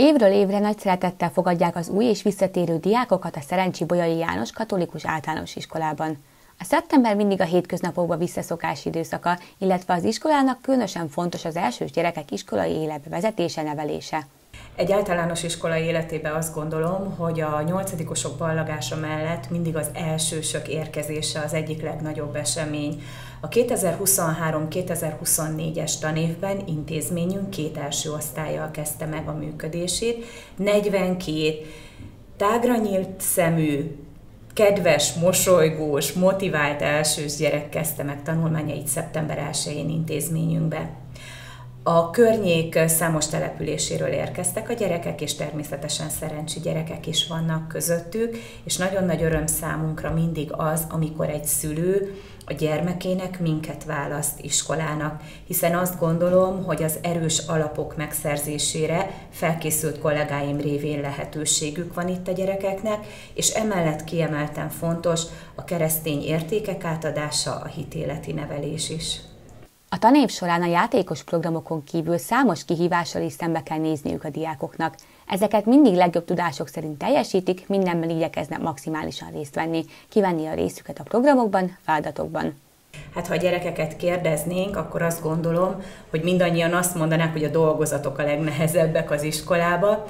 Évről évre nagy szeretettel fogadják az új és visszatérő diákokat a Szerencsi Bolyai János Katolikus Általános Iskolában. A szeptember mindig a hétköznapokba visszaszokás időszaka, illetve az iskolának különösen fontos az elsős gyerekek iskolai életbe vezetése, nevelése. Egy általános iskola életében azt gondolom, hogy a nyolcadikosok ballagása mellett mindig az elsősök érkezése az egyik legnagyobb esemény. A 2023-2024-es tanévben intézményünk 2 első osztállyal kezdte meg a működését. 42 tágra nyílt szemű, kedves, mosolygós, motivált elsős gyerek kezdte meg tanulmányait szeptember 1-én intézményünkbe. A környék számos településéről érkeztek a gyerekek, és természetesen szerencsi gyerekek is vannak közöttük, és nagyon nagy öröm számunkra mindig az, amikor egy szülő a gyermekének minket választ iskolának, hiszen azt gondolom, hogy az erős alapok megszerzésére felkészült kollégáim révén lehetőségük van itt a gyerekeknek, és emellett kiemelten fontos a keresztény értékek átadása, a hitéleti nevelés is. A tanév során a játékos programokon kívül számos kihívással is szembe kell nézniük a diákoknak. Ezeket mindig legjobb tudások szerint teljesítik, mindenben igyekeznek maximálisan részt venni, kivenni a részüket a programokban, feladatokban. Hát ha a gyerekeket kérdeznénk, akkor azt gondolom, hogy mindannyian azt mondanák, hogy a dolgozatok a legnehezebbek az iskolába.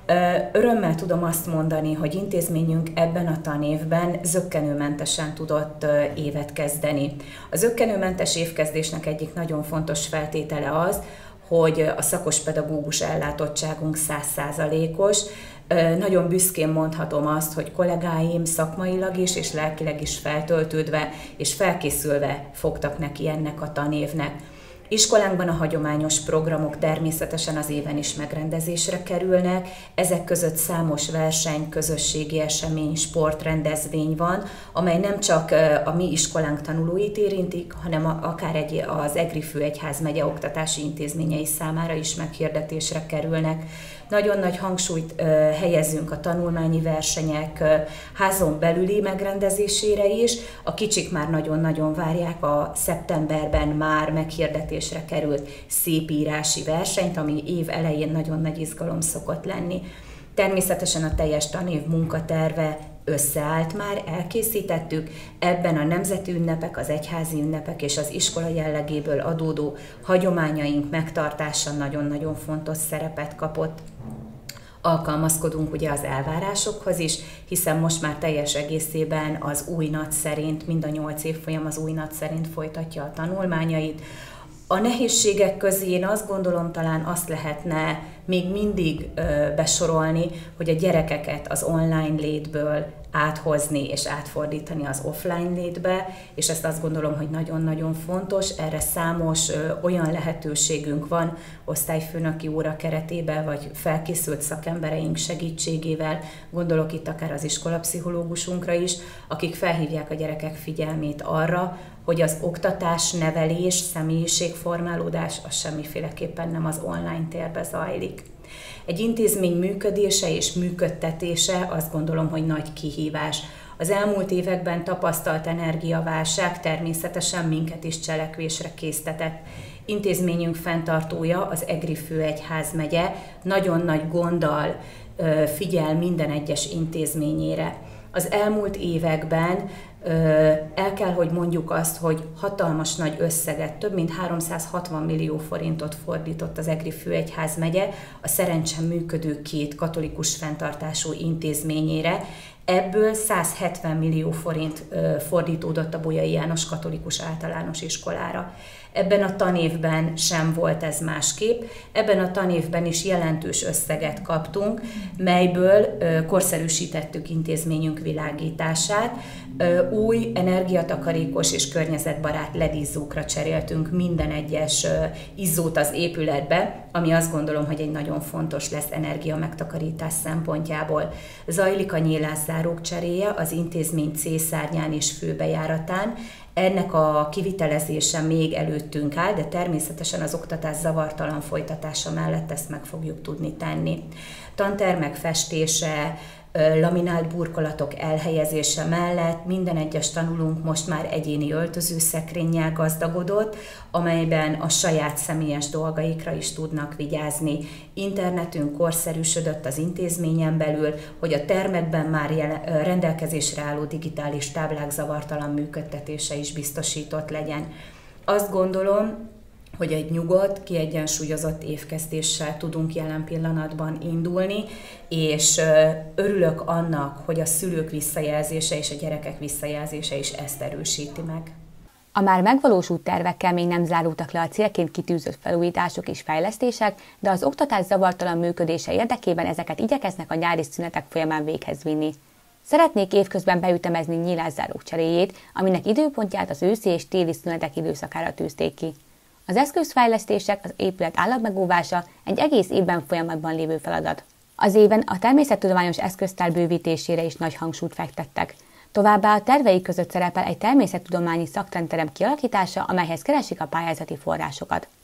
Örömmel tudom azt mondani, hogy intézményünk ebben a tanévben zökkenőmentesen tudott évet kezdeni. A zökkenőmentes évkezdésnek egyik nagyon fontos feltétele az, hogy a szakos pedagógus ellátottságunk 100%-os. Nagyon büszkén mondhatom azt, hogy kollégáim szakmailag is és lelkileg is feltöltődve és felkészülve fogtak neki ennek a tanévnek. Iskolánkban a hagyományos programok természetesen az éven is megrendezésre kerülnek, ezek között számos verseny, közösségi esemény, sportrendezvény van, amely nem csak a mi iskolánk tanulóit érintik, hanem akár az Egri Főegyházmegye oktatási intézményei számára is meghirdetésre kerülnek. Nagyon nagy hangsúlyt helyezünk a tanulmányi versenyek házon belüli megrendezésére is. A kicsik már nagyon-nagyon várják a szeptemberben már meghirdetésre került szépírási versenyt, ami év elején nagyon nagy izgalom szokott lenni. Természetesen a teljes tanév munkaterve összeállt már, elkészítettük, ebben a nemzeti ünnepek, az egyházi ünnepek és az iskola jellegéből adódó hagyományaink megtartása nagyon-nagyon fontos szerepet kapott. Alkalmazkodunk ugye az elvárásokhoz is, hiszen most már teljes egészében az új NAT szerint, mind a 8 évfolyam az új NAT szerint folytatja a tanulmányait. A nehézségek közé én azt gondolom, talán azt lehetne még mindig besorolni, hogy a gyerekeket az online létből áthozni és átfordítani az offline létbe, és ezt azt gondolom, hogy nagyon-nagyon fontos. Erre számos olyan lehetőségünk van osztályfőnöki óra keretében, vagy felkészült szakembereink segítségével, gondolok itt akár az iskolapszichológusunkra is, akik felhívják a gyerekek figyelmét arra, hogy az oktatás, nevelés, személyiségformálódás az semmiféleképpen nem az online térbe zajlik. Egy intézmény működése és működtetése azt gondolom, hogy nagy kihívás. Az elmúlt években tapasztalt energiaválság természetesen minket is cselekvésre késztetett. Intézményünk fenntartója, az Egri Főegyházmegye nagyon nagy gonddal figyel minden egyes intézményére. Az elmúlt években el kell, hogy mondjuk azt, hogy hatalmas nagy összeget, több mint 360 millió forintot fordított az Egri Főegyházmegye a szerencsen működő 2 katolikus fenntartású intézményére. Ebből 170 millió forint fordítódott a Bolyai János Katolikus Általános Iskolára. Ebben a tanévben sem volt ez másképp, ebben a tanévben is jelentős összeget kaptunk, melyből korszerűsítettük intézményünk világítását, új, energiatakarékos és környezetbarát LED-izzókra cseréltünk minden egyes izzót az épületbe, ami azt gondolom, hogy egy nagyon fontos lesz energiamegtakarítás szempontjából. Zajlik a nyílászárók cseréje az intézmény C-szárnyán és főbejáratán. Ennek a kivitelezése még előttünk áll, de természetesen az oktatás zavartalan folytatása mellett ezt meg fogjuk tudni tenni. Tantermek festése, laminált burkolatok elhelyezése mellett minden egyes tanulónk most már egyéni öltözőszekrényel gazdagodott, amelyben a saját személyes dolgaikra is tudnak vigyázni. Internetünk korszerűsödött az intézményen belül, hogy a termekben már rendelkezésre álló digitális táblák zavartalan működtetése is biztosított legyen. Azt gondolom, hogy egy nyugodt, kiegyensúlyozott évkezdéssel tudunk jelen pillanatban indulni, és örülök annak, hogy a szülők visszajelzése és a gyerekek visszajelzése is ezt erősíti meg. A már megvalósult tervekkel még nem zárultak le a célként kitűzött felújítások és fejlesztések, de az oktatás zavartalan működése érdekében ezeket igyekeznek a nyári szünetek folyamán véghez vinni. Szeretnék évközben beütemezni nyílászárók cseréjét, aminek időpontját az őszi és téli szünetek időszakára tűzték ki. Az eszközfejlesztések, az épület állatmegóvása egy egész évben folyamatban lévő feladat. Az éven a természettudományos eszköztár bővítésére is nagy hangsúlyt fektettek. Továbbá a terveik között szerepel egy természettudományi szaktanterem kialakítása, amelyhez keresik a pályázati forrásokat.